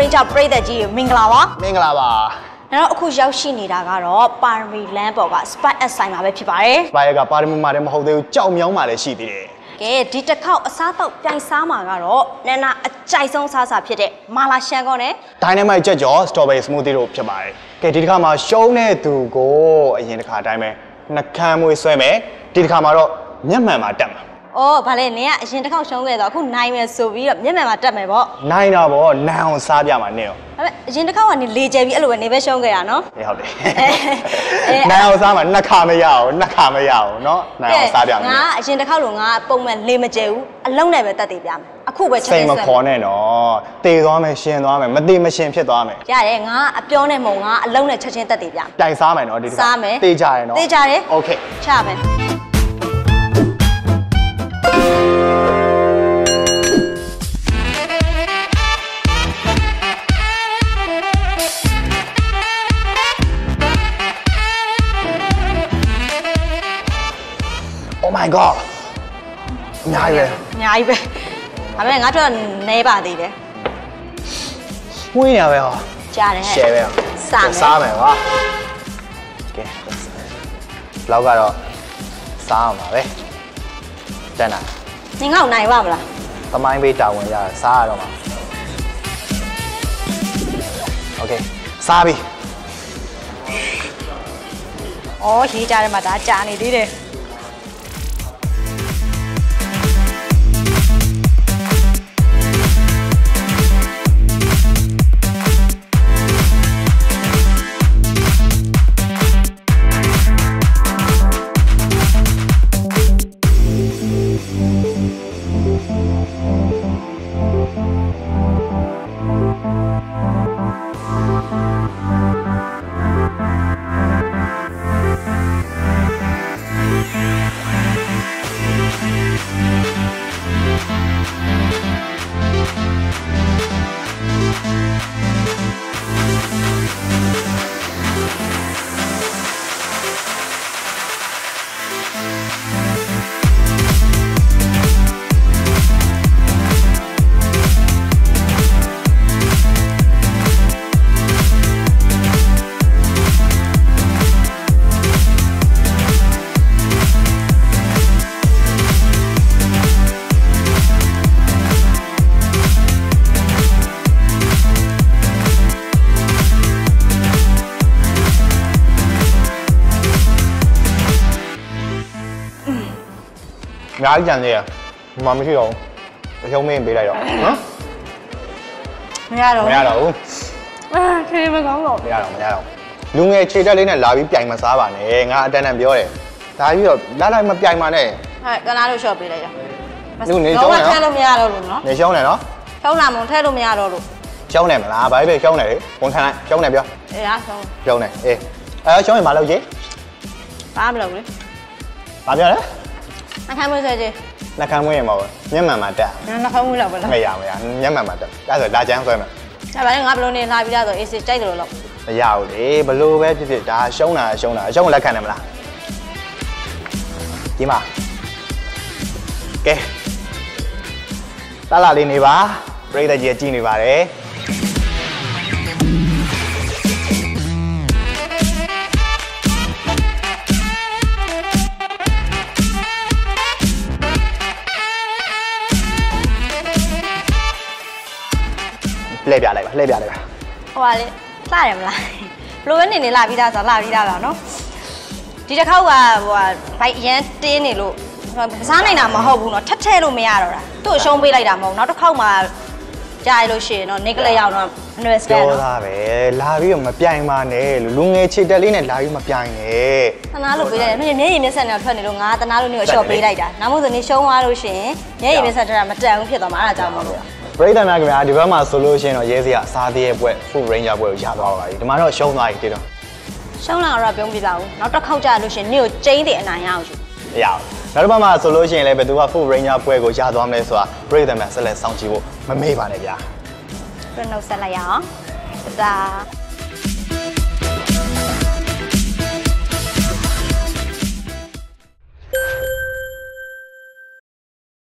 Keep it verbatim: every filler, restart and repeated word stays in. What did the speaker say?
င်းကြောင့်ပြိတ္တကြီးကိုမင်္ဂလာပါမင်္ဂလာပါအဲ့တော့အခုရောက်ရှိနေတာကတော့ပါရမီလမ်းပေါ်က Spice အဆိုင်မှာပဲဖြစ်ပါတယ် Spice ကပါရမီမှာလည်းမဟုတ်သေးဘူးကြောက်မြောင်းမှာလည်းရှိသေးတယ်ကဲဒီတစ်ခေါက်အစားတော့ပြိုင်စားမှာကတော့နန္နာအကြိုက်ဆုံးစားစာဖြစ်တဲ့မာလာရှန်ကောနဲ့ Dynamite ကြက်ကြော် Strawberry Smoothie တို့ဖြစ်ပါတယ်ကဲဒီတစ်ခါမှာရှုံးတဲ့သူကိုအရင်တစ်ခါအတိုင်းပဲနှကမ်းမွေးဆွဲမယ်ဒီတစ်ခါမှာတော့မျက်မှန်မှာတက်မှာအော်ဗာလေနင်ကအရင်တစ်ခေါက်ရှုံးခဲ့တော့အခုနိုင်မယ်ဆိုပြီးတော့မျက်မှန်မှာတက်မယ်ပေါ့နိုင်တာပေါ့နိုင်အောင်စားပြမှာနင်ရောဒါပေမဲ့အရင်တစ်ခေါက်ကနေလေကျဲပြီးအဲ့လိုပဲနေပဲရှုံးခဲ့ရနော်အေးဟုတ်တယ်နိုင်အောင်စားမှာနှစ်ခါမရအောင်နှစ်ခါမရအောင်နော်နိုင်အောင်စားပြမယ်ငါအရင်တစ်ခေါက်လို့ငါပုံမှန်လေမကျဲဘူးအလုံးနဲ့ပဲတက်တည်ပြမယ်အခုပဲချက်ချင်းဆွဲစိတ်မခေါ်နဲ့နော်တေသွားမယ်ရှင်သွားမယ်မတေမရှင်ဖြစ်သွားမယ်ရတယ်ငါအပြောနဲ့မုံငါအလုံးနဲ့ချက်ချင်းတက်တည်ပြမယ်တိုင်စားမယ်နော်ဒီတစ်ခါစားမယ်တေးကြရနော်တေးကြတယ်โอเคချမယ် Oh my god အများကြီးပဲအများကြီးပဲဒါပေမဲ့ငါတို့နဲပါသေးတယ်ဝင်းရပဲဟောကြားတယ်ဟဲ့ share ပဲစားမယ်စားမယ်ကွာကဲလောက်ကတော့စားအောင်ပါပဲတန်းတာနင်ငေါ့နိုင်ပါမလားသမိုင်းပေးတာဝန်ရစားရတော့မှာโอเคစားပြီအော်ရေးကြတယ်မှာဒါကြာနေသေးတယ်ငါးကြံနေရမမရှိတော့ဘူးအရှုံးမင်းပေးလိုက်တော့နော်မရတော့မရတော့ဘူးအာခေမကောင်းတော့မရတော့မရတော့လူငယ်ခြေတက်လေးနဲ့လာပြီးပြိုင်မစားပါနဲ့ငါအတန်းတန်းပြောတယ်ဒါပြီးတော့လာလိုက်မပြိုင်ပါနဲ့ဟဲ့ကနားလို့ရှော့ပေးလိုက်ရလူနေရှုံးနေထဲလို့မရတော့လို့နော်နေရှုံးနေနော်ရှုံးလာမုံထဲလို့မရတော့လို့ရှုံးနေမလားဘာဖြစ်ရှုံးနေလေဝန်ခံလိုက်ရှုံးနေပြောအေးဟာရှုံးရှုံးနေအေးအဲရှုံးရင်မလုပ်ကြီးဘာမလုပ်လေဘာပြောလဲနှခမ်းမွေးဆွဲကြီးနှခမ်းမွေးရင်မဟုတ်မျက်မှန်မှာတက်နှခမ်းမွေးလောက်ပဲလားမရမရမျက်မှန်မှာတက်ဒါဆိုဒါချမ်းဆွဲမယ်ဒါပါလေငါဘလို့နေလာပြီးသားဆိုအေးစစ်ကြိုက်တယ်လို့လောက်မရဘူးလေဘလို့ပဲဖြစ်ဖြစ်ဒါရှုံးတာရှုံးတာအရှုံးကိုလက်ခံတယ်မလားဒီမှာကဲတားလာလေးနေပါပရိသတ်ကြီးကြည့်နေပါတယ်လှည့်ပြလိုက်ပါလှည့်ပြလိုက်ပါဟိုပါလေစရမလားဘလို့ပဲနေနေလာပြီးသားဆိုလာပြီးသားပါနော်ဒီတစ်ခေါက်ကဟိုဟာဘိုက်ရန်တင်းနေလို့စားနိုင်တာမဟုတ်ဘူးနော်ထက်ထဲလို့မရတော့တာသူ့ကိုရှုံးပေးလိုက်တာမဟုတ်နောက်တစ်ခေါက်မှကြားရလို့ရှိရင်တော့နေကလေးရောက်တော့အနွယ်စကန်ပြောသားပဲလာပြီးတော့မပြိုင်ပါနဲ့လို့လူငယ်ခြေတက်လေးနဲ့လာပြီးမပြိုင်နဲ့တနာလို့ပေးလိုက်တယ်မျက်ရည်မျက်ဆက်နဲ့ထွက်နေလို့ငါတနာလို့နေကိုရှော့ပေးလိုက်တာနောက်မို့ဆိုနေရှုံးသွားလို့ရှိရင်မျက်ရည်မျက်ဆက်ထက်မတန်ဘူးဖြစ်သွားမှာအဲ့ဒါကြောင့်မလို့ပရိသတ်များခင်ဗျာဒီဘက်မှာဆိုလို့ရှိရင်တော့ရဲစရာအစားသေးရဲ့ပွဲ Food Ranger ပွဲကိုရသွားပါပြီဒီမှာတော့ရှုံးသွားပြီတိတော့ရှုံးလာတော့ပြုံးပြပါဦးနောက်တစ်ခေါက်ကြာလို့ရှိရင်နေကိုကျင်းတယ်အနိုင်ရအောင်ယူမရဘူးနောက်တစ်ပတ်မှာဆိုလို့ရှိရင်လည်းဘယ်သူက Food Ranger ပွဲကိုရသွားမလဲဆိုတာပရိသတ်များဆက်လက်စောင့်ကြည့်ဖို့မမေ့ပါနဲ့ဗျာပြန်နှုတ်ဆက်လိုက်ရအောင်ဒါ